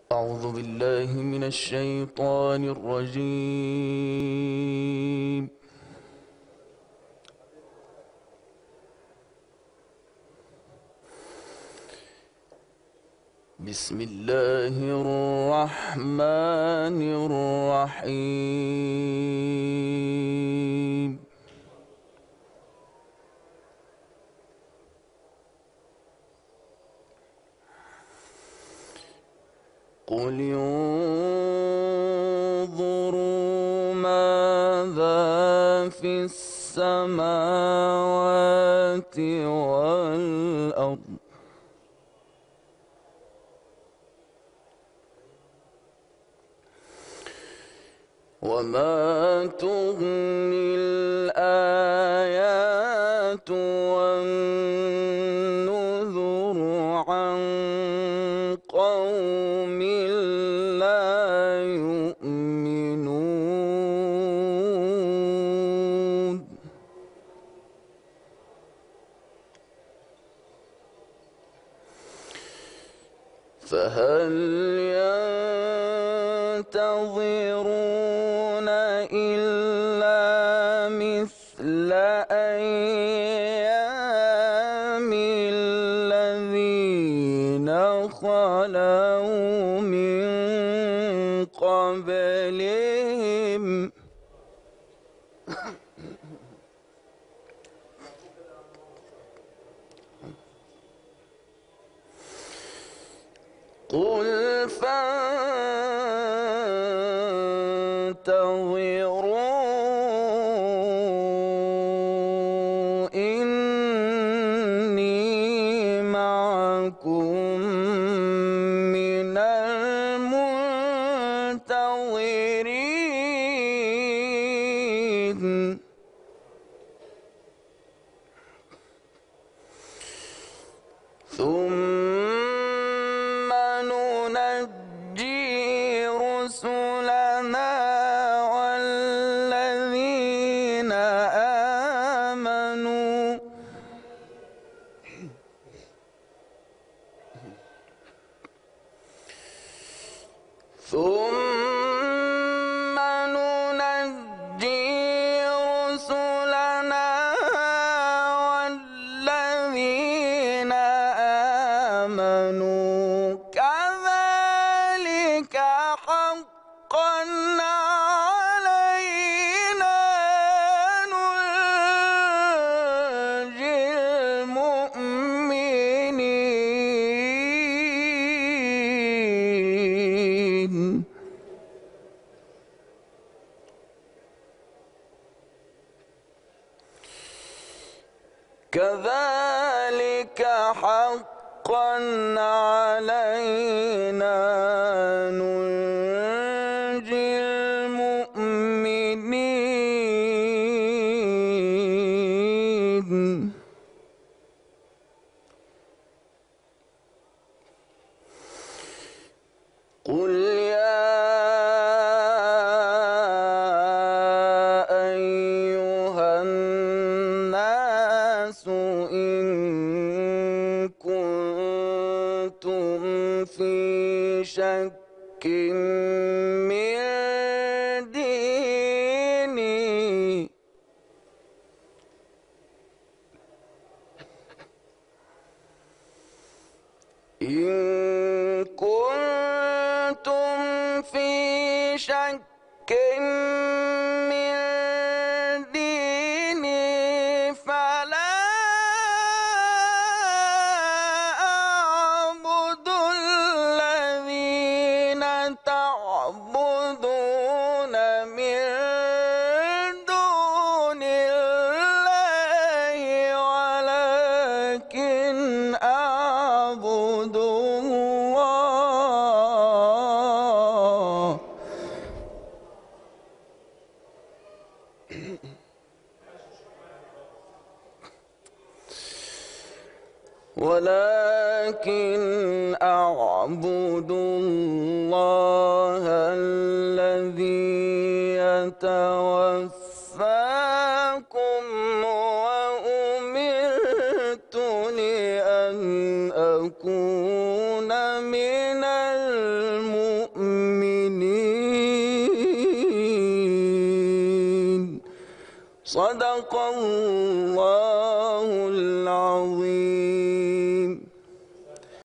أعوذ بالله من الشيطان الرجيم. بسم الله الرحمن الرحيم. قل انظروا ماذا في السماوات والأرض وما تغني الآيات والنذر عن قوم لا يؤمنون. فهل ينتظرون إلا مثل أيام الذين خلوا من قبلهم قل فانتظروا إني معكم من المنتظرين. ثم ننجي رسلنا والذين آمنوا كذلك حقا علينا ننجي المؤمنين. كذلك حقا علينا ننجي المؤمنين. قل يا أيها الناس إن كنتم في شك من ديني إن كنتم في شك من ديني فلا أعبد الذين تعبدون من دون الله ولكن أعبد الله الذي يتوفاكم وأمرت لأن أكون من المؤمنين. صدق الله